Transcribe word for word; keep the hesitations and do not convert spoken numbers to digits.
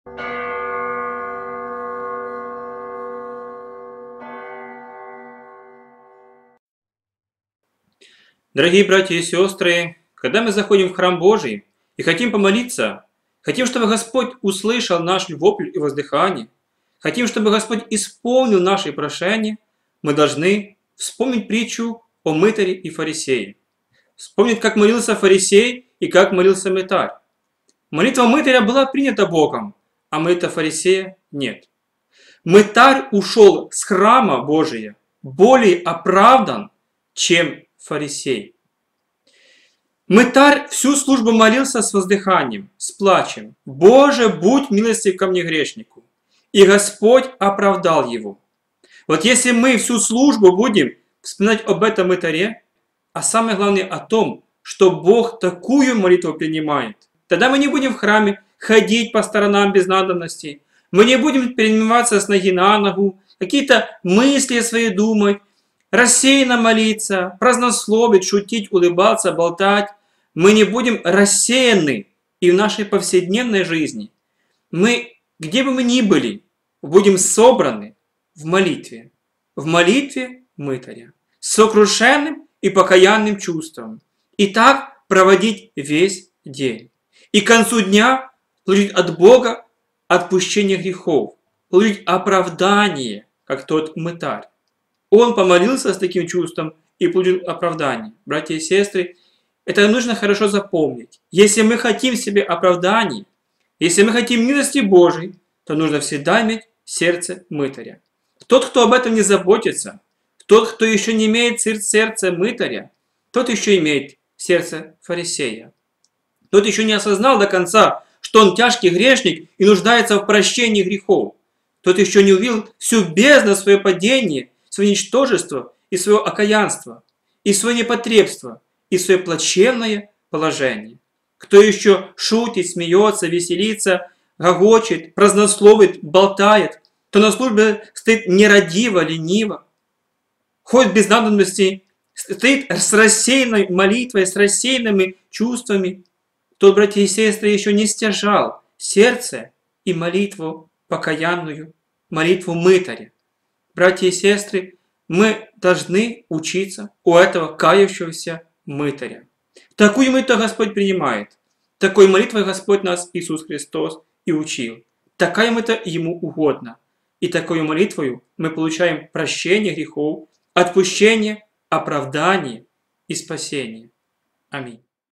Дорогие братья и сестры, когда мы заходим в храм Божий и хотим помолиться, хотим, чтобы Господь услышал наш вопль и воздыхание, хотим, чтобы Господь исполнил наши прошения, мы должны вспомнить притчу о мытаре и фарисее. Вспомнить, как молился фарисей и как молился мытарь. Молитва мытаря была принята Богом, а молитва фарисея нет. Мытарь ушел с храма Божия более оправдан, чем фарисей. Мытарь всю службу молился с воздыханием, с плачем. «Боже, будь милостив ко мне грешнику!» И Господь оправдал его. Вот если мы всю службу будем вспоминать об этом мытаре, а самое главное о том, что Бог такую молитву принимает, тогда мы не будем в храме ходить по сторонам без надобности, мы не будем перемываться с ноги на ногу, какие-то мысли свои думать, рассеянно молиться, празднословить, шутить, улыбаться, болтать. Мы не будем рассеяны и в нашей повседневной жизни. Мы, где бы мы ни были, будем собраны в молитве. В молитве мытаря. С сокрушенным и покаянным чувством. И так проводить весь день. И к концу дня получить от Бога отпущение грехов. Получить оправдание, как тот мытарь. Он помолился с таким чувством и получил оправдание. Братья и сестры, это нужно хорошо запомнить. Если мы хотим себе оправдания, если мы хотим милости Божией, то нужно всегда иметь сердце мытаря. Тот, кто об этом не заботится, тот, кто еще не имеет сердце мытаря, тот еще имеет сердце фарисея. Тот еще не осознал до конца, что он тяжкий грешник и нуждается в прощении грехов. Тот еще не увидел всю бездну свое падение, свое ничтожество и свое окаянство, и свое непотребство, и свое плачевное положение. Кто еще шутит, смеется, веселится, гогочет, празднословит, болтает, то на службе стоит нерадиво, лениво, ходит без надобности, стоит с рассеянной молитвой, с рассеянными чувствами, тот, братья и сестры, еще не стяжал сердце и молитву покаянную, молитву мытаря. Братья и сестры, мы должны учиться у этого кающегося мытаря. Такую молитву Господь принимает. Такой молитвой Господь нас, Иисус Христос, и учил. Такая молитва Ему угодна. И такой молитвою мы получаем прощение грехов, отпущение, оправдание и спасение. Аминь.